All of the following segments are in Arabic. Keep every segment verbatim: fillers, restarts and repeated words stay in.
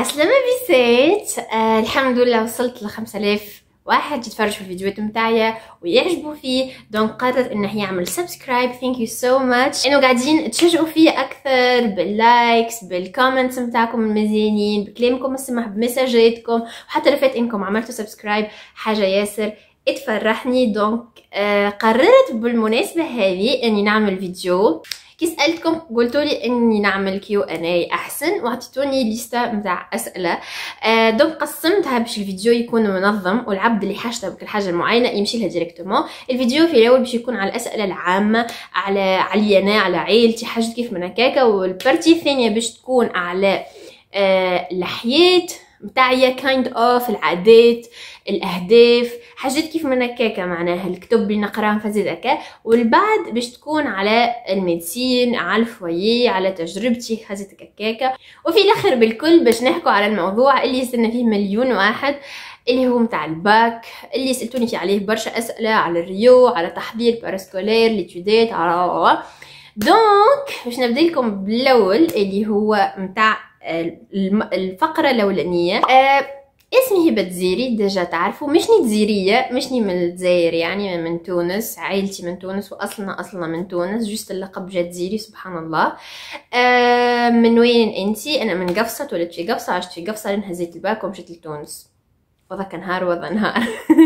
عسلامة بيسات. آه الحمد لله وصلت ل خمسة آلاف واحد يتفرج في الفيديوهات متاعي ويعجبوا فيه، دونك قررت انه يعمل سبسكرايب. ثانك يو سو ماتش انه قاعدين تشجعوا فيه اكثر باللايكس بالكومنتس متاعكم المزيانين بكلامكم السمح بمساجاتكم، وحتى لو فات انكم عملتوا سبسكرايب حاجه ياسر تفرحني. دونك آه قررت بالمناسبه هذه اني نعمل فيديو. كي سالتكم قلتولي اني نعمل كيو ان اي احسن وعطيتوني ليستا نتاع اسئله، آه دونك قسمتها باش الفيديو يكون منظم والعبد اللي حاجته بكل حاجه معينه يمشي لها ديريكتومون. الفيديو في الاول باش يكون على الاسئله العامه، على علي انا على عائلتي حاجه كيف من هكاكا، والبارتي الثانيه باش تكون على آه الحياه متاعي كايند اوف العادات الاهداف حاجات كيف من هكاكا، معناها الكتب اللي نقراهم فزيد هكا. والبعد باش تكون على الميديسين، على الفويي، على تجربتي حاجات هكاكا. وفي الاخر بالكل باش نحكوا على الموضوع اللي يستنى فيه مليون واحد، اللي هو متاع الباك، اللي سالتوني فيه عليه برشا اسئله، على الريو، على تحضير باراسكولير ليتودات، على دونك باش نبدا لكم بالاول اللي هو متاع الفقره الاولانيه. أه اسمي هبه تزيري، ديجا تعرفوا مشني تزيريه، مشني من الجزائر، يعني من تونس، عائلتي من تونس واصلنا اصلنا من تونس، جوست اللقب جا تزيري سبحان الله. أه من وين انتي؟ انا من قفصه، ولدت في قفصه، عشت في قفصه لين هزيت الباك ومشيت لتونس، وضا نهار وضا نهار.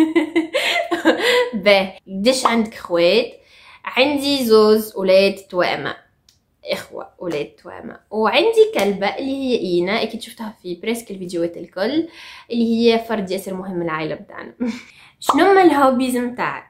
باه قديش عندك خوات؟ عندي زوز اولاد توامه، اخوه اولاد توامه، وعندي كلبه اللي هي اينا، اكيد شفتها في بريسك الفيديوهات الكل، اللي هي فرد ياسر مهم من العائله بتاعنا. شنو هما الهوبيز نتاعك؟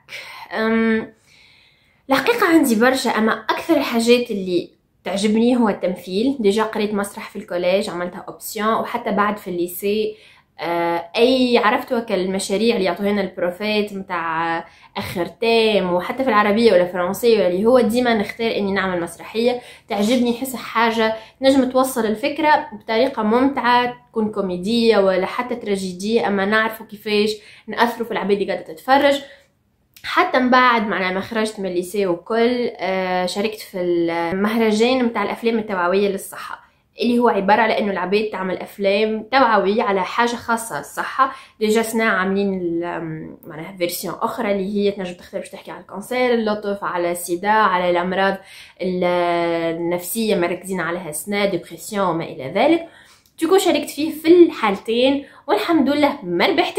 الحقيقه عندي برشا، اما اكثر الحاجات اللي تعجبني هو التمثيل. ديجا قريت مسرح في الكوليج، عملتها اوبسيون، وحتى بعد في الليسي آه اي عرفتوا كالمشاريع اللي يعطوها لنا البروفيت نتاع اخر تام، وحتى في العربيه ولا الفرنسيه اللي هو ديما نختار اني نعمل مسرحيه تعجبني، نحس حاجه نجم توصل الفكره بطريقه ممتعه، تكون كوميديه ولا حتى تراجيديه، اما نعرفوا كيفاش ناثروا في العباد اللي قاعده تتفرج. حتى من بعد معنا ما خرجت من الليسي وكل آه شاركت في المهرجان نتاع الافلام التوعويه للصحه، اللي هو عبارة على انه العباد تعمل افلام توعوية على حاجة خاصة الصحة. ديجا سنا عاملين معناها فيرسيون اخرى اللي هي تنجم تختار باش تحكي على الكانسير، اللطف، على السيدا، على الامراض النفسية مركزين عليها سنا، ديبرسيون وما الى ذلك. تكون شاركت فيه في الحالتين والحمد لله ما ربحتش.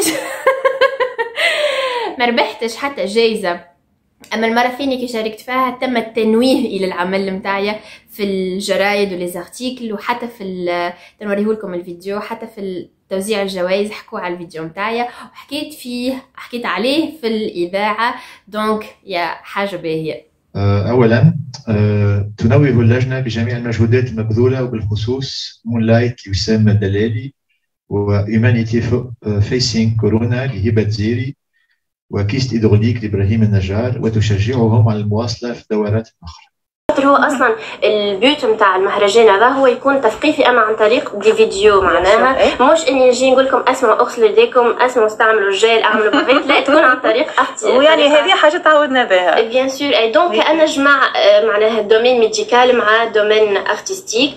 ما ربحتش حتى جايزة. اما المره الثانيه كي شاركت فيها تم التنويه الى العمل نتاعي في الجرايد وليزارتيكل، وحتى في تنوريه لكم الفيديو، حتى في توزيع الجوائز حكوا على الفيديو نتاعي وحكيت فيه، حكيت عليه في الاذاعه. دونك يا حاجه باهيه. اولا تنوه اللجنه بجميع المجهودات المبذوله، وبالخصوص مونلايت لوسام الدلالي وهيومانيتي فيسينغ كورونا لهبه تزيري وكيست إيدروليك لإبراهيم النجار، وتشجعهم على المواصلة في الدورات الأخرى. هو اصلا البيوت نتاع المهرجان هذا هو يكون تثقيفي، اما عن طريق دي فيديو، معناها مش اني نجي نقول لكم اسمعوا اغسلوا يديكم، اسمعوا استعملوا الجيل، اعملوا بافيت، لا تكون عن طريق اختي. ويعني هذه حاجه تعودنا بها بيان سور. اي دونك انا جمع معناها دومين ميديكال مع دومين ارتستيك.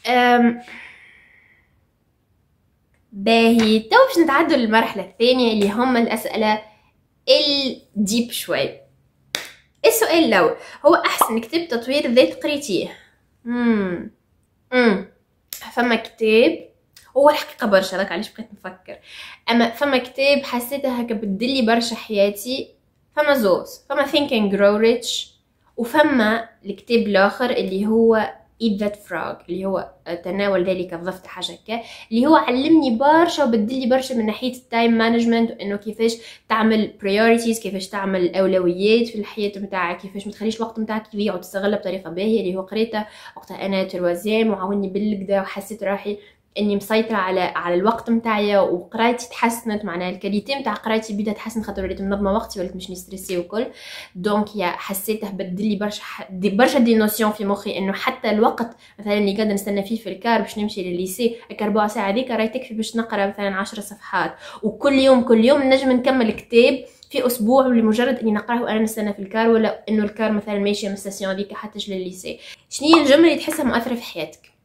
باهي تو باش نتعدوا للمرحله الثانيه اللي هم الاسئله الديب شوي. السؤال الاول هو احسن كتاب تطوير ذات قريتيه؟ امم امم فما كتاب، هو الحقيقه برشا لك علاش بقيت نفكر، اما فما كتاب حسيتها هكا بدلي برشا حياتي، فما زوز، فما Think and Grow Rich، وفما الكتاب الاخر اللي هو Eat That Frog اللي هو تناول ذلك الضفدع، حاجه هكا، اللي هو علمني برشا وبدلي برشا من ناحيه التايم مانجمنت، وانه كيفاش تعمل بريوريتيز، كيفاش تعمل اولويات في الحياه نتاعك، كيفاش ما تخليش الوقت نتاعك يضيع وتستغله بطريقه باهيه، اللي هو قريته وقتها انا تروازيام وعاوني بالكدا، وحسيت روحي اني مسيطره على على الوقت نتاعي، وقرايتي تحسنت، معناها الكاليتي نتاع قرايتي بدات تحسن خاطر وليت منظمه وقتي، وليت مش نستريسي وكل. دونك يا حسيته بدل لي برشا دي برشا دي نوسيون في مخي، انه حتى الوقت مثلا اللي قاعده نستنى فيه في الكار باش نمشي للليسي ربع ساعه هذيك راهي تكفي باش نقرا مثلا عشر صفحات، وكل يوم كل يوم نجم نكمل كتاب في اسبوع لمجرد اني نقراه وانا نستنى في الكار، ولا انه الكار مثلا ماشيه من الستاسيون هذيك حتى للليسي. شنو هي الجمله اللي تحسها مؤثره في حياتك؟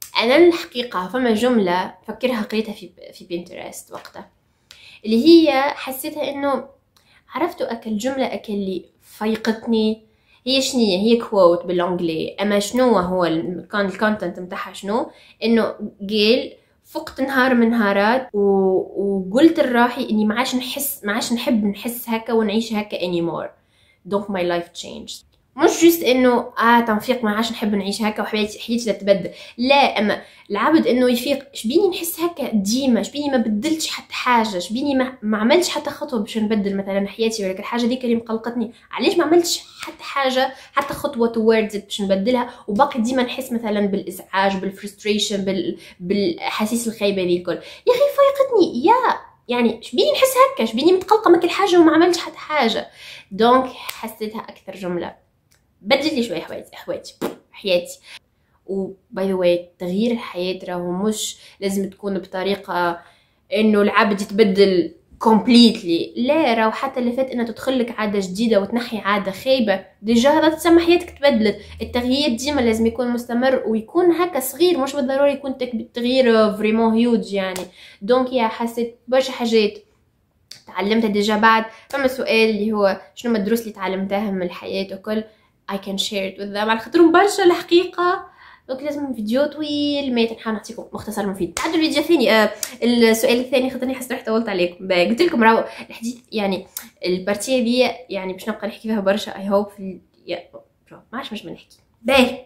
انا الحقيقه فما جمله فكرها قريتها في في بينترست وقتها، اللي هي حسيتها انه عرفتوا اكل جمله اكل لي فيقتني. هي شنية؟ هي كوت بالانجلي، اما شنو هو كان الكونتنت نتاعها شنو؟ انه قال فقت نهار من نهارات و... وقلت لروحي اني ما عادش نحس ما عادش نحب نحس هكا ونعيش هكا anymore. دونك my life changed. مش جست انه اه تنفيق ما عادش نحب نعيش هكا وحياتي حياتي تتبدل، لا، اما العبد انه يفيق شبيني نحس هكا ديما، شبيني ما بدلتش حتى حاجه، شبيني ما, ما عملتش حتى خطوه باش نبدل مثلا حياتي، ولكن الحاجه ديك اللي مقلقتني علاش ما عملتش حتى حاجه حتى خطوه towards it باش نبدلها، وباقي ديما نحس مثلا بالازعاج بالفرستريشن بال... بالاحاسيس الخايبه دي الكل. يا اخي فايقتني يا يعني شبيني نحس هكا، شبيني متقلقه من كل حاجه وما عملتش حتى حاجه. دونك حسيتها اكثر جمله بدلت لي شويه حواتي حواتي حياتي. و باي ذا واي تغيير الحياه راهو مش لازم تكون بطريقه انه العبد يتبدل كومبليتلي، لا، راهو حتى اللي فات انها تدخل لك عاده جديده وتنحي عاده خايبه ديجا هذا تسمى حياتك تبدلت. التغيير ديما لازم يكون مستمر ويكون هكا صغير، مش بالضروري يكون تغيير فريمون هيوج يعني. دونك يا حسيت برشا حاجات تعلمتها ديجا. بعد فما سؤال اللي هو شنو ما الدروس اللي تعلمتها من الحياه وكل I can share it with them على خاطرهم برشا الحقيقة. دونك لازم فيديو طويل ما نحاول نعطيكم مختصر مفيد. تعدوا الفيديو الثاني. آه السؤال الثاني خاطرني حسيت روحي طولت عليكم. قلت لكم راهو الحديث يعني البارتيه دي يعني باش نبقى نحكي فيها برشا. I hope في يا ما عادش مش بنحكي باهي.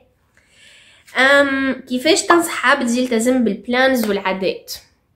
ام كيفاش تنصح عبد يلتزم بالبلانز والعادات؟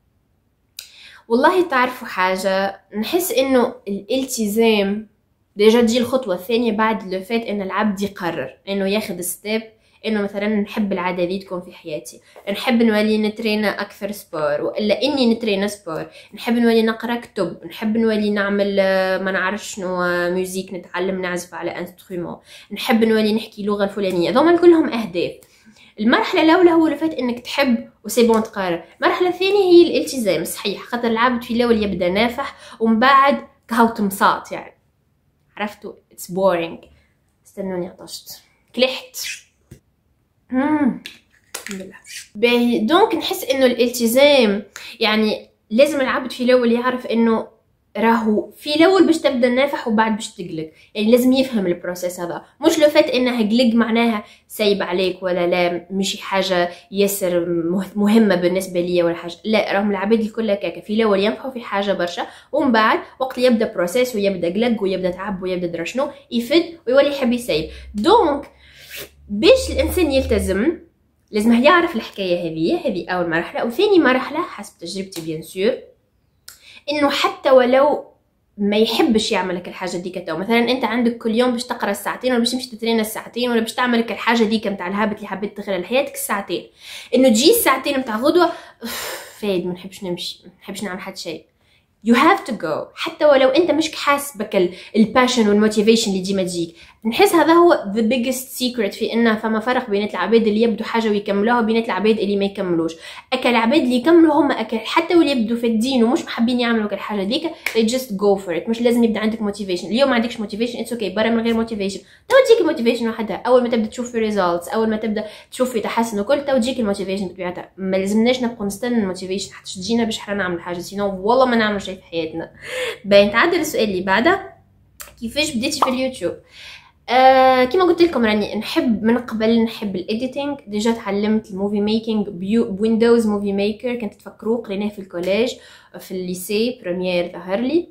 والله تعرفوا حاجة، نحس انه الالتزام ديجا دي الخطوة الثانية بعد لو فات ان العبد يقرر انه ياخد ستيب انه مثلا نحب العادة دي تكون في حياتي، نحب نولي نترينا اكثر سبور والا اني نترينا سبور، نحب نولي نقرا كتب، نحب نولي نعمل ما نعرف شنو ميوزيك، نتعلم نعزف على انسترومون، نحب نولي نحكي لغة الفلانية. ذوما كلهم اهداف. المرحله الاولى هو اللي فات انك تحب وسي بون تقرر. المرحله الثانيه هي الالتزام صحيح، خاطر العبد في الاول يبدا نافح ومن بعد كهو تمصاط يعني عرفتوا اتس بورينغ. استنوني عطشت كلحت. امم الحمد لله باهي. دونك نحس انه الالتزام يعني لازم العبد في الاول يعرف انه راهو في الاول باش تبدا نافح وبعد باش تقلق، يعني لازم يفهم البروسيس هذا. مش لو فات انها قلق معناها سايب عليك ولا لا مش حاجه ياسر مهمه بالنسبه ليا ولا حاجه، لا، راهم العباد الكل هكاك في الاول ينفعوا في حاجه برشا ومن بعد وقت يبدا بروسيس ويبدا قلق ويبدا تعب ويبدا درا شنو يفد ويولي يحب يسيب. دونك باش الانسان يلتزم لازم يعرف الحكايه هذه هذه اول مرحله. وثاني مرحله حسب تجربتي بيان سور انه حتى ولو ما يحبش يعمل لك الحاجه ديك، تو مثلا انت عندك كل يوم باش تقرا الساعتين ولا باش تمشي تترينا الساعتين ولا باش تعمل لك الحاجه ديك نتاع الهابط اللي حبيت تخلي لحياتك الساعتين، انه تجي الساعتين نتاع غدوه فايد ما نحبش نمشي ما نحبش نعمل حتى شيء. you have to go حتى ولو انت مش حاس بك الباشن والموتيفيشن اللي ديما تجيك. نحس هذا هو the biggest secret في انه فما فرق بين العباد اللي يبدو حاجه ويكملوها وبين العباد اللي ما يكملوش. اكل العباد اللي يكملوا هم اكل حتى واللي يبدو في الدين ومش محبين يعملوا الحاجه ديك they just go for it. مش لازم يبدا عندك موتيفيشن. اليوم ما عندكش موتيفيشن اتس اوكي، برا من غير موتيفيشن تو تجيك موتيفيشن وحدها. اول ما تبدا تشوف في ريزلتس، اول ما تبدا تشوف في تحسن وكل تو تجيك الموتيفيشن بطبيعتها. ما لازمناش نبقوا نستنى الموتيفيشن حتى تجينا باش حنا نعمل حاجه، سينو والله ما نعمل شيء في حياتنا. باين تعدل السؤال اللي بعده، كيفاش بديتي في اليوتيوب؟ آه كما قلت لكم راني نحب من قبل نحب الايديتينغ. ديجا تعلمت الموفي ميكينغ بويندوز موفي ميكر، كنت تفكروا قريناه في الكوليج في الليسي بريمير ظهر لي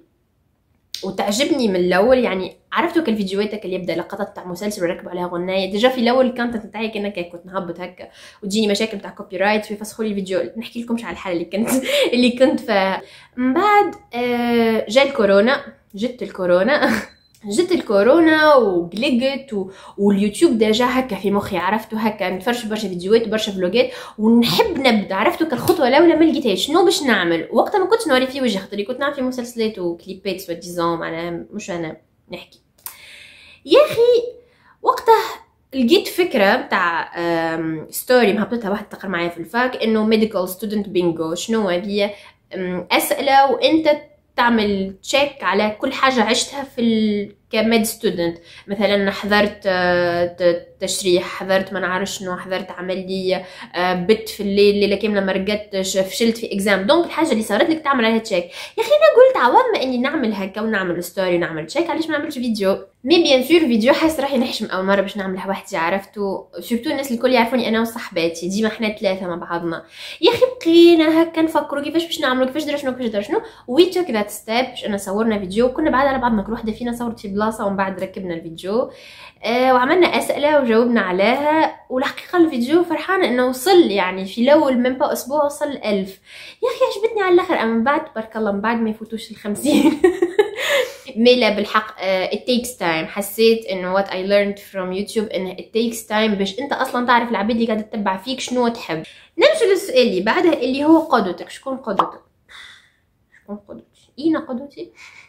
وتعجبني من الاول. يعني عرفتوا كالفيديوهات اللي يبدا لقطات تاع مسلسل وركبوا عليها غنايه. ديجا في الاول الكونتنت تاعي كان هكا، كنت نهبط هكا وتجيني مشاكل تاع كوبي رايت ويفسخوا لي الفيديو. نحكي لكمش على الحاله اللي كنت اللي كنت فيها. من بعد آه جا الكورونا، جت الكورونا جت الكورونا وقلقت و... واليوتيوب ديجا هكا في مخي. عرفتوا هكا نتفرج برشا فيديوهات وبرشا فلوجات ونحب نبدا. عرفتوا كالخطوه الاولى ما لقيتهاش شنو باش نعمل. وقتها ما كنتش نوري في وجه خاطر كنت نعرف في مسلسلات وكليبات سوا ديزون معناها مش انا نحكي. يا اخي وقتها لقيت فكره تاع ستوري مهبطتها واحد تقرا معايا في الفاك انه ميديكال ستودنت بينجو. شنو هي؟ اسئله وانت تعمل تشيك على كل حاجة عشتها في ال... كميد ستودنت. مثلا حضرت تشريح، حضرت ما نعرف شنو، حضرت عملية، بت في الليل ليلة كاملة ما رقدتش، فشلت في اكزام. دونك الحاجة اللي صارت لك تعمل عليها تشيك. يا اخي انا قلت عوض ما اني نعمل هكا ونعمل ستوري ونعمل تشيك، علاش ما نعملش فيديو؟ مي بيان سور فيديو حاسه راح نحشم اول مره باش نعملها وحدي، عرفتو؟ سورتو الناس الكل يعرفوني انا وصاحباتي، ديما حنا ثلاثه مع بعضنا. يا اخي بقينا هكا نفكروا كيفاش باش نعملوا، كيفاش درا شنو، كيفاش درا شنو. وي توك ذات ستيب باش انا صورنا فيديو، كنا بعد على بعضنا كل وحده فينا صورت في بلاصه ومن بعد ركبنا الفيديو. آه وعملنا اسئله وجاوبنا عليها. والحقيقه الفيديو فرحانه انه وصل، يعني في الاول من با اسبوع وصل ألف. يا اخي عجبتني على الاخر. اما من بعد تبارك الله من بعد ما يفوتوش الخمسين. ميلا بالحق uh, it takes time. حسيت انه what I learned from YouTube انه it takes time باش انت اصلا تعرف العباد اللي قاعده تتبع فيك شنو تحب. نمشي للسؤال اللي بعده اللي هو قدوتك. شكون قدوتك؟ شكون قدوتي؟ اين قدوتي؟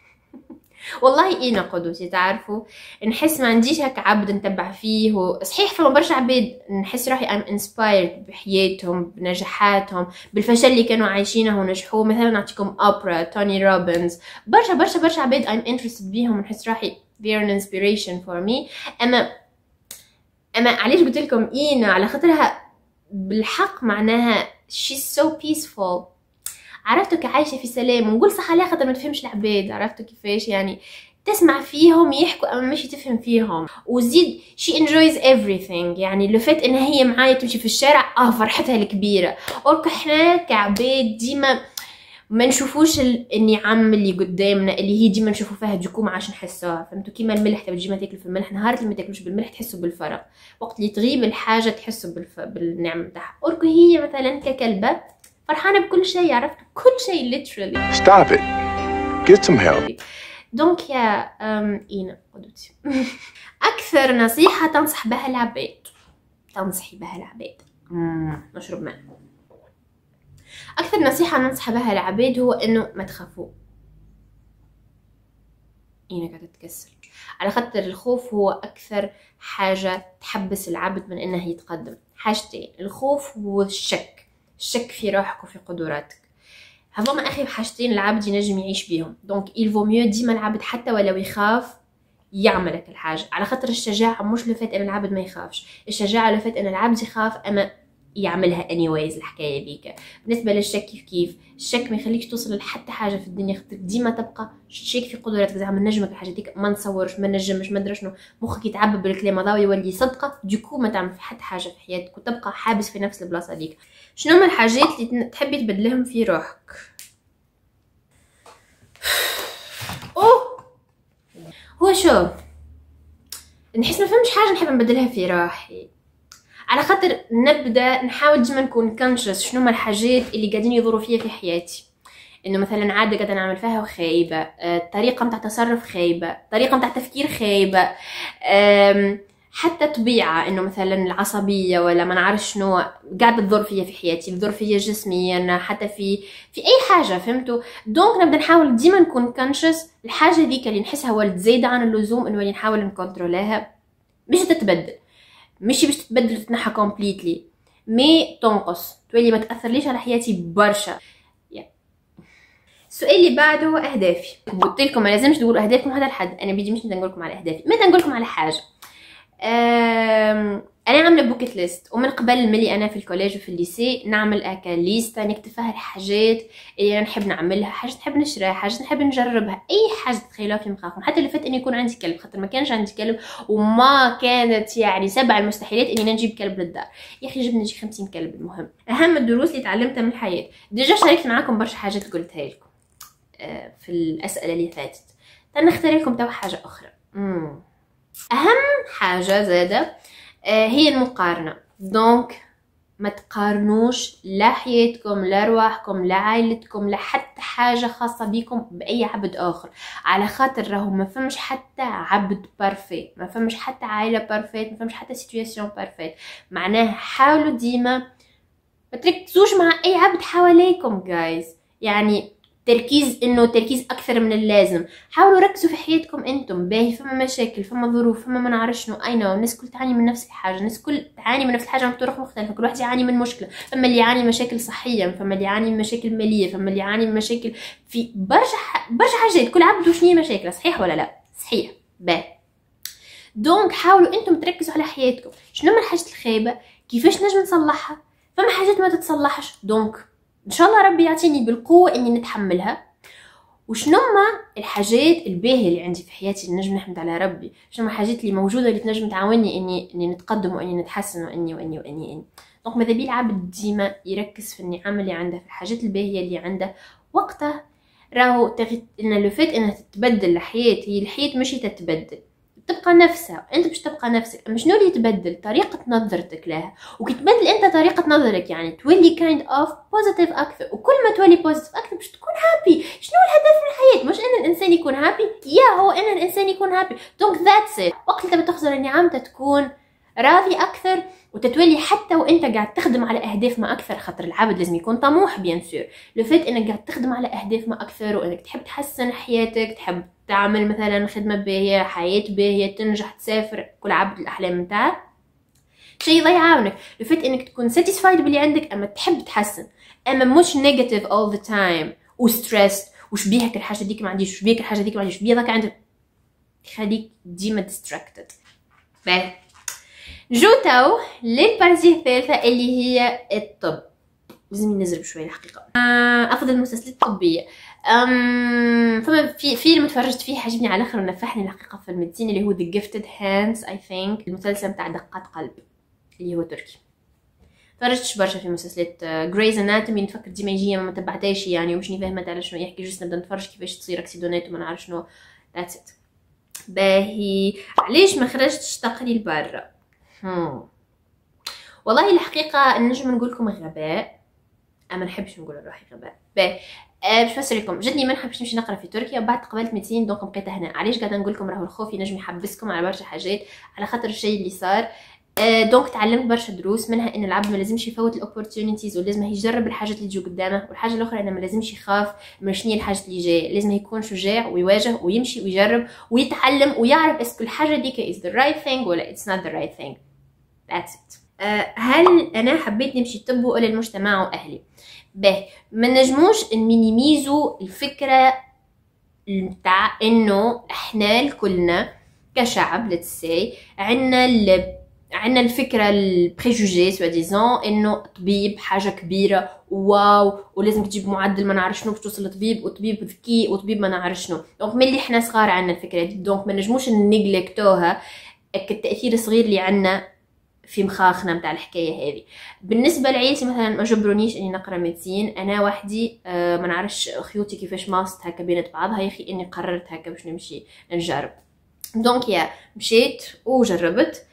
والله اين قدوتي. تعرفوا نحس ما عنديش هكا عبد نتبع فيه. صحيح فما برشا عباد نحس روحي ام انسبايرد بحياتهم، بنجاحاتهم، بالفشل اللي كانوا عايشينه ونجحوه. مثلا نعطيكم اوبرا، توني روبنز، برشا برشا برشا عباد ام انترستد بيهم ونحس روحي they're an inspiration for me. اما اما علاش قلت لكم اين؟ على خاطرها بالحق معناها she's so peaceful. عرفتوا كعايشه في سلام. ونقول صح عليها خاطر ما تفهمش العباد. عرفتوا كيفاش؟ يعني تسمع فيهم يحكوا اما ماشي تفهم فيهم. وزيد she enjoys everything. يعني لو فات ان هي معايا تمشي في الشارع اه فرحتها الكبيره. اورك احنا كعباد ديما ما نشوفوش النعم اللي قدامنا اللي هي ديما نشوفوا فيها دوكو ما عادش نحسوها. فهمتوا؟ كيما الملح تجي ما تاكل في الملح، نهار اللي ما تاكلوش بالملح تحسوا بالفرق، وقت اللي تغيب الحاجه تحسوا بالف... بالنعم نتاعها. اورك هي مثلا ككلبه فرحانه بكل شيء. عرفت كل شيء literally. Stop it. Get some help. دونك يا ام اين قدوتي. اكثر نصيحه تنصح بها العباد، تنصحي بها العباد. امم نشرب ماء. اكثر نصيحه ننصح بها العباد هو انه ما تخافوا. اين قاعده تتكسر على خاطر الخوف هو اكثر حاجه تحبس العبد من انه يتقدم. حاجتين، الخوف والشك. الشك في روحك وفي قدراتك. هذوما اخي حاجتين العبد ينجم يعيش بيهم. دونك il vaut mieux ديما العبد حتى ولو يخاف يعملك الحاجه. على خاطر الشجاعه مش لفات ان العبد ما يخافش، الشجاعه لفات ان العبد يخاف اما يعملها anyways. الحكايه بيك. بالنسبه للشك كيف كيف الشك ما يخليكش توصل لحتى حاجه في الدنيا، خاطر ديما تبقى شاك في قدراتك. زعما نجمك الحاجه ديك ما نصورش ما نجمش ما ندري شنو، مخك يتعبى بالكلام هذا ويولي صدقه. دوكو ما تعمل في حتى حاجه في حياتك وتبقى حابس في نفس البلاصه ديك. شنو هما الحاجات اللي تحبي تبدلهم في روحك؟ اوه هو شو نحس ما فهمش حاجه نحب نبدلها في روحي. على خاطر نبدا نحاول ديما نكون كونشس شنو هما الحاجات اللي قاعدين يضروا فيا في حياتي. انه مثلا عاده قاعده نعمل فيها خايبه، الطريقه نتاع تصرف خايبه، الطريقه نتاع تفكير خايبه، حتى طبيعه انه مثلا العصبيه ولا ما نعرف شنو قاعده تضر فيا في حياتي، تضر فيا جسميا حتى في في اي حاجه. فهمتوا؟ دونك نبدا نحاول ديما نكون كونشس الحاجه ذيك اللي نحسها ولد زايده عن اللزوم انه نحاول نكونترولها. مش تتبدل، ماشي باش تتبدل تتنحى كومبليتلي، مي تنقص تولي ما تاثرليش على حياتي برشا. السؤال اللي بعده هو اهدافي. قلت لكم ما لازمش تقولوا اهدافكم هذا الحد، انا بيجي مش نقول لكم على اهدافي، ما نقول لكم على حاجه. انا عامله بوكيت ليست، ومن قبل ملي انا في الكوليج وفي الليسي نعمل هكا ليست نكتب فيها الحاجات اللي انا نحب نعملها، حاجات نحب نشريها، حاجات نحب نجربها، اي حاجه تخيلوها في مخاخكم. حتى اللي فات اني يكون عندي كلب، خاطر ما كانش عندي كلب وما كانت يعني سبع المستحيلات اني نجيب كلب للدار. يا اخي جبنا نجي خمسين كلب. المهم اهم الدروس اللي تعلمتها من الحياه. ديجا شاركت معاكم برشا حاجات قلتها لكم في الاسئله اللي فاتت. تنختار لكم تو حاجه اخرى. مم. اهم حاجه زاده هي المقارنه. دونك ما تقارنوش لا حياتكم لا رواحكم لا عائلتكم لا حتى حاجه خاصه بكم باي عبد اخر، على خاطر راهو ما فهمش حتى عبد بارفيت، ما فهمش حتى عائله بارفيت، ما فهمش حتى سيتوياسيون بارفيت. معناه حاولوا ديما ما تركزوش مع اي عبد حواليكم جايز. يعني تركيز انه تركيز اكثر من اللازم. حاولوا ركزوا في حياتكم انتم. باهي فما مشاكل، فما ظروف، فما ما نعرف شنو، اي نو الناس كل تعاني من نفس الحاجه، الناس كل تعاني من نفس الحاجه بطرق مختلفه، كل واحد يعاني من مشكله. فما اللي يعاني من مشاكل صحيه، فما اللي يعاني من مشاكل ماليه، فما اللي يعاني من مشاكل في برشا برشا حاجات. كل عبد وشنو هي مشاكله، صحيح ولا لا؟ صحيح. باهي دونك حاولوا انتم تركزوا على حياتكم. شنو من الحاجات الخايبه، كيفاش نجم نصلحها، فما حاجات ما تتصلحش. دونك ان شاء الله ربي يعطيني بالقوه اني نتحملها. وشنو ما الحاجات الباهيه اللي عندي في حياتي اللي نجم نحمد على ربي، شنو ما الحاجات اللي موجوده اللي تنجم تعاوني اني اني نتقدم واني نتحسن واني واني واني, وأني. دونك ماذا بيه العبد ديما يركز في النعم اللي عنده، في الحاجات الباهيه اللي عنده. وقتها راهو تغ... ان لو فات انها تتبدل الحياه، هي الحياه ماشي تتبدل، تبقى نفسها، انت باش تبقى نفسك. اما شنو اللي يتبدل؟ طريقه نظرتك لها. وكي تبدل انت طريقه نظرك يعني تولي كايند اوف بوزيتيف اكثر، وكل ما تولي بوزيتيف اكثر باش تكون هابي. شنو الهدف من الحياه؟ مش ان الانسان يكون هابي، يا هو ان الانسان يكون هابي. دونك ذاتس ات. وقت اللي بتخزر النعم تكون راضي اكثر، وتتولي حتى وانت قاعد تخدم على اهداف ما اكثر. خاطر العبد لازم يكون طموح بيان سور. لو فات انك قاعد تخدم على اهداف ما اكثر، وانك تحب تحسن حياتك، تحب تعمل مثلا خدمه باهيه، حياه باهيه، تنجح، تسافر، كل عبد الاحلام نتاعك، شيء يضيعونك. لو فات انك تكون ساتيسفايد باللي عندك، اما تحب تحسن، اما مش نيجاتيف اول ذا تايم وستريس. وش بيهك الحاجه ديك ما عنديش، وش بيك الحاجه ديك ما عنديش، بيضك عندك، خليك ديما ديستراكتد. باهي نجو تو للبارتي الثالثه اللي هي الطب. لازم نزرب شويه الحقيقه. افضل المسلسلات الطبيه. أم فما في فيلم تفرجت فيه عجبني على الاخر ونفحني الحقيقه في الميديسين، اللي هو The Gifted Hands I think، المسلسل بتاع دقات قلب اللي هو تركي. تفرجتش برشا في مسلسلات Grey's Anatomy، نفكر ديما يجي ما تبعتهاش يعني، ومش فاهمه على شنو يحكي، جست نبدا نتفرج كيفاش تصير اكسيدونات وما نعرف شنو. ذاتس ات. باهي علاش ما خرجتش تقرير برا؟ هم. والله الحقيقه نجم نقول لكم غباء، اما نحبش نقول روحي غباء. باهي أه باش نفسر لكم، جاتني منحه باش نمشي نقرا في تركيا، وبعد قبلت ميتين دونك بقيت هنا. علاش قاعده نقول لكم راهو الخوف ينجم يحبسكم على برشا حاجات، على خاطر الشيء اللي صار. أه دونك تعلمت برشا دروس، منها ان العبد ما لازمش يفوت الاوبورتونيتيز، ولازم يجرب الحاجات اللي تجو قدامه. والحاجه الاخرى انه ما لازمش يخاف من شنو الحاجات اللي جايه، لازم يكون شجاع ويواجه ويمشي ويجرب ويتعلم ويعرف اسكو الحاجه ديك is the right thing ولا it's not the right thing. that's it. أه هل انا حبيت نمشي طب ولا المجتمع واهلي؟ باهي ما نجموش نمينيميزو الفكره نتاع انه احنا الكلنا كشعب لتسي عندنا ال... عندنا الفكره البريجوجي سوا ديزون انه طبيب حاجه كبيره واو، ولازم تجيب معدل ما نعرف شنو باش توصل لطبيب، وطبيب ذكي، وطبيب ما نعرف شنو. دونك ملي احنا صغار عندنا الفكره دي، دونك ما نجموش نيجلكتوها التاثير الصغير اللي عندنا في مخاخنا متاع الحكايه هذه. بالنسبه لعيلتي مثلا ما جبرونيش اني نقرا ميديسين، انا وحدي أه ما نعرفش خيوتي كيفاش ماست هكا بينت بعضها يا اخي، اني قررت هكا باش نمشي نجرب. دونك يا مشيت وجربت.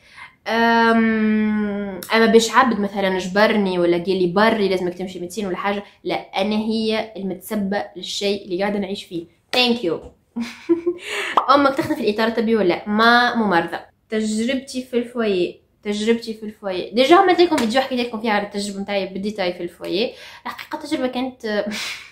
اما باش عبد مثلا جبرني ولا قال لي بري لازمك تمشي ميديسين ولا حاجه، لا، انا هي المتسبه للشيء اللي قاعده نعيش فيه. ثانك يو. امك تخدم في الاطار الطبي ولا ما ممرضه؟ تجربتي في الفويه تجربتي في الفويه ديجا عملت لكم فيديو حكيت لكم فيها على التجربه نتاعي بالديتاي في الفويه. الحقيقه التجربه كانت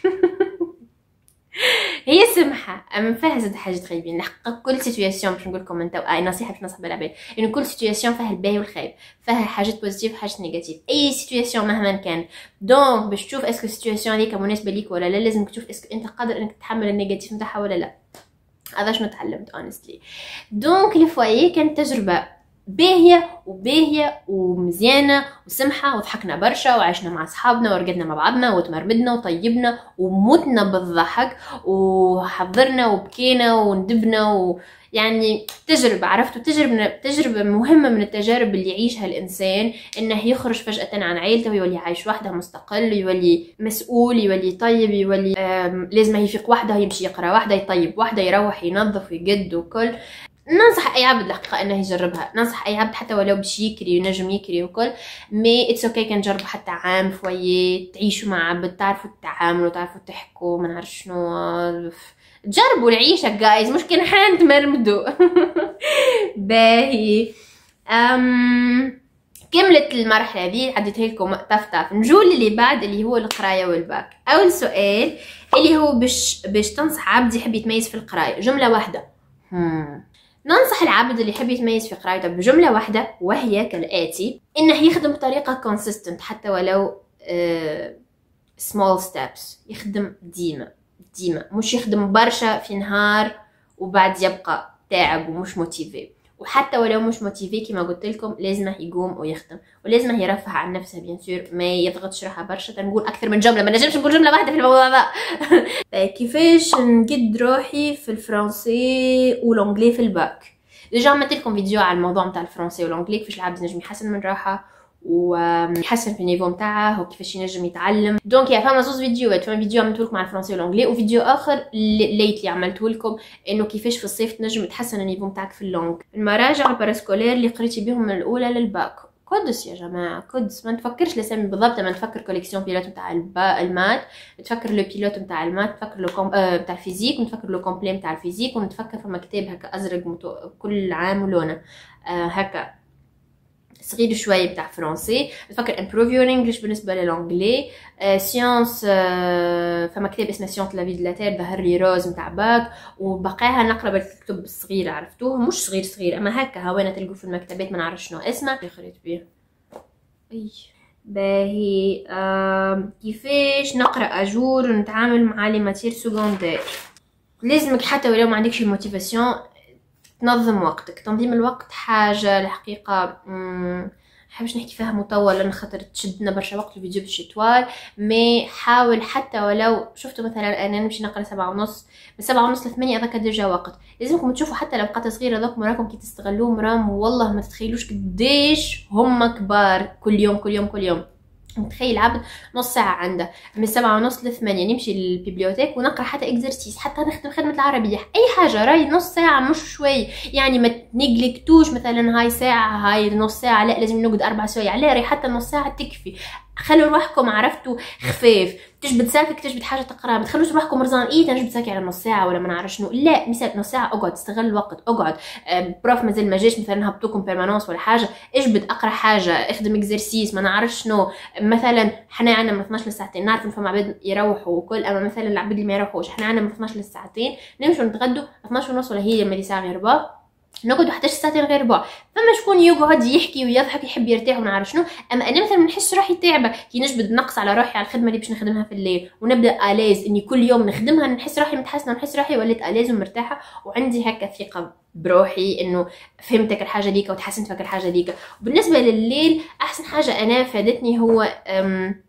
هي سمحه، اما فيها زاد حاجات خايبين. الحقيقه كل سيتوياسيون باش نقول لكم انت اي نصيحه باش نصح بالعباد، انه كل سيتوياسيون فيها الباهي والخايب، فيها حاجات بوزيتيف وحاجات نيجاتيف، اي سيتوياسيون مهما كان. دونك باش تشوف اسكو السيتوياسيون هذيك مناسبه ليك ولا لا، لازم تشوف اسكو انت قادر انك تتحمل النيجاتيف نتاعها ولا لا. هذا شنو تعلمت اونستلي. دونك الفويه كانت تجربه باهيه وباهيه ومزيانه وسمحه، وضحكنا برشا وعشنا مع اصحابنا ورقدنا مع بعضنا وتمرمدنا وطيبنا ومتنا بالضحك وحضرنا وبكينا وندبنا و... يعني تجربه، عرفتوا تجربه تجربه مهمه من التجارب اللي يعيشها الانسان، انه يخرج فجاه عن عائلته ويولي عايش وحده مستقل، يولي مسؤول، يولي طيب، يولي لازم يفيق وحده، يمشي يقرا وحده، يطيب وحده، يروح ينظف ويقد وكل. ننصح اي عبد الحقيقه انه يجربها، ننصح اي عبد حتى ولو باش يكري ينجم يكري وكل، مي اتس اوكي كان جربوا حتى عام فويه، تعيشوا مع عبد، تعرفوا التعامل وتعرفوا تحكوا ما نعرف شنو، جربوا العيشه جايز، مش كان حان تمرمدوا. باهي أم كملت المرحله هذه عديتها لكم طفطف. نجول اللي بعد اللي هو القرايه والباك. اول سؤال اللي هو باش باش تنصح عبد يحب يتميز في القرايه، جمله واحده. هم. ننصح العبد اللي يحب يتميز في قرايته بجمله واحده وهي كالاتي: انه يخدم بطريقه consistent حتى ولو uh, small steps. يخدم ديما ديما، مش يخدم برشا في نهار وبعد يبقى تعب ومش موتيفي. وحتى ولو مش موتيفي كما قلت لكم لازمه يقوم ويخدم، ولازمه يرفع عن نفسه بيان سور، ما يضغطش روحه برشا. تنقول اكثر من جمله، ما نجمش نقول جمله واحده في الموضوع هذا. كيفاش نقد روحي في الفرنسي والانجلي في الباك؟ ديجا عملت لكم فيديو على الموضوع نتاع الفرنسي والانجلي، كيفاش العبد ينجم يحسن من روحه ويحسن في النيفو نتاعه وكيفاش ينجم يتعلم. دونك يا فما زوز فيديوهات، فما فيديو عملته لكم على الفرنسي والانجلي، وفيديو اخر ليتلي عملته لكم انه كيفاش في الصيف تنجم تحسن النيفو نتاعك في اللونج. المراجع الباراسكولير اللي قريتي بهم من الاولى للباك قدس يا جماعه، قدس. ما نفكرش الاسامي بالضبط، ما نفكر كوليكسيون بيلوت نتاع المات، نتفكر لو بيلوت نتاع المات، نتفكر لو كوم نتاع الفيزيك، ونتفكر لو كومبلي نتاع الفيزيك، ونتفكر في كتاب هكا ازرق متو... كل عام ولونه آه هكا صغير شويه بتاع فرنسي. نفكر امبروف يور انجلش بالنسبه للانجلي. آه سيونس آه فما كتاب اسمه سيونس لا في دو لا تير ظهر لي روز نتاع باك، وبقاها نقرا بالكتب الصغيره عرفتوه، مش صغير صغير اما هكا هوانا تلقوا في المكتبات، ما نعرف شنو اسمه اللي قريت بيه. اي باهي آه كيفاش نقرا اجور ونتعامل مع لي ماتير سكوندير. لازمك حتى ولو ما عندكش الموتيفاسيون تنظم وقتك. تنظيم الوقت حاجه الحقيقه حابش نحكي فيها مطول لان خاطر تشدنا برشا وقت الفيديو باش يطول، مي حاول حتى ولو شفتوا مثلا انا نمشي نقرا سبعة ونص، من سبعة ونص لثمانية هذاك ديجا وقت. لازمكم تشوفوا حتى لو صغيره هذوك مراكم كي تستغلوهم راهم والله ما تتخيلوش قديش هم كبار. كل يوم كل يوم كل يوم متخيل عبد نص ساعة عنده من سبعة ونص لثمانية نمشي للبيبليوتيك ونقرا حتى اكزرسيس، حتى نخدم خدمة العربية، أي حاجة راي نص ساعة مش شوي. يعني ما تنجلكتوش مثلا هاي ساعة هاي نص ساعة، لا لازم نقعد أربع سوايع، لا راي حتى نص ساعة تكفي. خلوا روحكم عرفتوا خفاف، تجبد ساكك تجبد حاجه تقراها، ما تخلوش روحكم مرزان ايه تنجبد ساكي على نص ساعه ولا ما نعرف شنو، لا مثلا نص ساعه اقعد استغل الوقت، اقعد بروف مازال ما جاش مثلا هبطوكم بيرمانونس ولا حاجه، اجبد اقرا حاجه، اخدم اكزرسيس ما نعرف شنو. مثلا حنا عندنا من اثناش لساعتين، نعرف ان فما عباد يروحوا وكل، اما مثلا العباد اللي ما يروحوش حنا عندنا من اثناش لساعتين نمشوا نتغدوا اثناش ونص ولا هي مالي ساعه غير ربع، نقعدوا حتى ساعتين غير بعض. فما شكون يقعد يحكي ويضحك يحب يرتاح ونعرف شنو. اما انا مثلا ما نحس روحي تعبه كي نجبد نقص على روحي على الخدمه اللي باش نخدمها في الليل ونبدا اليز اني كل يوم نخدمها، نحس روحي متحسنه ونحس روحي وليت اليز ومرتاحه وعندي هكا ثقه بروحي انه فهمتك الحاجه ديك وتحسنت فيك الحاجه ديك. وبالنسبه لليل احسن حاجه انا فادتني هو أم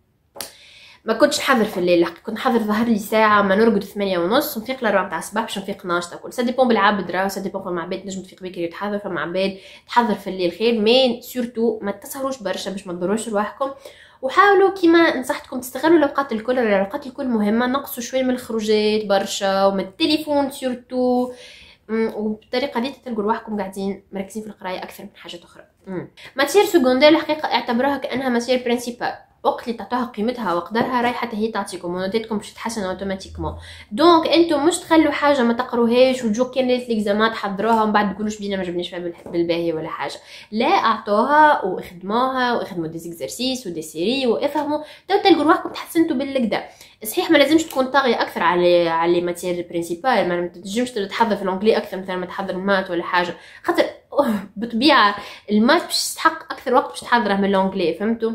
ما كنتش نحضر في الليل، كنت نحضر ظهر لي ساعه ما نرقد ثمانية ونص نفيق لربعة تاع الصباح باش نفيق ناشطه كل سا ديبون بالعبد راه سا ديبون. فما عباد نجم تفيق بكري تحضر، فما عباد تحضر في الليل خير، مي سورتو ما تسهروش برشا باش ما تضروش رواحكم. وحاولوا كيما نصحتكم تستغلوا الاوقات الكل، الاوقات الكل مهمه، نقصوا شويه من الخروجات برشا ومن التليفون سورتو، وبالطريقه دي تلقوا رواحكم قاعدين مركزين في القرايه اكثر من حاجات اخرى. ماتير سكوندير الحقيقه اعتبروها كانها ماتير برينسيبال، وقت اللي تعطوها قيمتها وقدرها راي حتى هي تعطيكم ونوتاتكم باش تتحسن اوتوماتيكمون. دونك انتم مش تخلوا حاجه ما تقروهاش وتجو كان ليله ليكزامان تحضروها ومن بعد تقولوش بينا ما جبناش فيها بالباهي ولا حاجه، لا اعطوها واخدموها واخدموا دي زيكزرسيس ودي سيري وافهموا تو تلقوا رواحكم تحسنتوا بالكدا. صحيح ما لازمش تكون طاغيه اكثر على على لي ماتير برينسيبال، ما تنجمش تحضر في الانجلي اكثر مثلا ما تحضر المات ولا حاجه، خاطر بطبيعه المات باش تستحق اكثر وقت باش تحضره من الانجلي فهمتوا.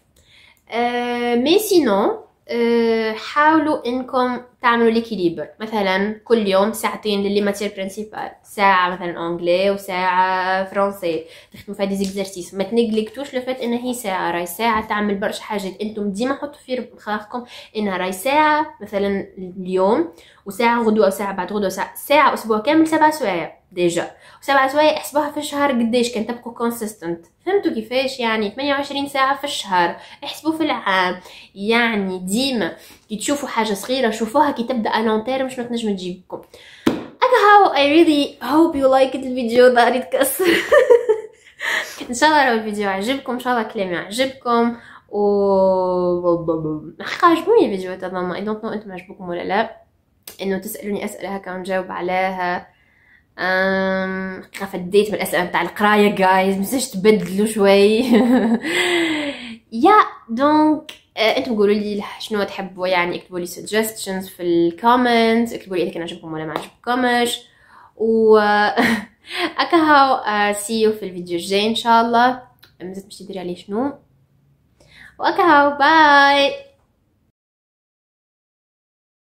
أه مي سينو أه حاولوا انكم تعملوا ليكيليبر، مثلا كل يوم ساعتين للي ماتير برينسيبال، ساعه مثلا انجلي وساعه فرنسي تخدموا فيها دي زيكزرسيس. ما تنجلكتوش لو فات ان هي ساعه، راي ساعه تعمل برشا حاجات. انتم ديما حطوا في مخاخكم انها راي ساعه مثلا اليوم وساعه غدوه وساعه بعد غدوه وساعه ساعه اسبوع كامل سبع سوايع ديجا، وسبع سوايع احسبوها في الشهر قديش كان تبقوا كونسيستنت. فهمتوا كيفاش؟ يعني ثمانية وعشرين ساعه في الشهر، احسبوا في العام. يعني ديما كي تشوفوا حاجه صغيره شوفوها كي تبدا الونتير مش ما تنجم تجيبكم. how I really hope you liked الفيديو ظهري يتكسر. ان شاء الله لو الفيديو عجبكم، ان شاء الله كلامي عجبكم و حقا عجبوني الفيديوهات هذوما. اي دونت نو انتم عجبكم ولا لا، انه تسالوني اسئله هكا ونجاوب عليها. أم... فديت بالاسئله بتاع القرايه جايز، متنساش تبدلوا شوي. يا دونك انتم قولوا لي شنو تحبوا، يعني اكتبوا لي suggestions في الكومنت، اكتبوا لي اذا كان عجبكم ولا ما عجبكمش. و اكاهو سي يو في الفيديو الجاي ان شاء الله. مازلت مش تدري عليه شنو. واكاهو باي.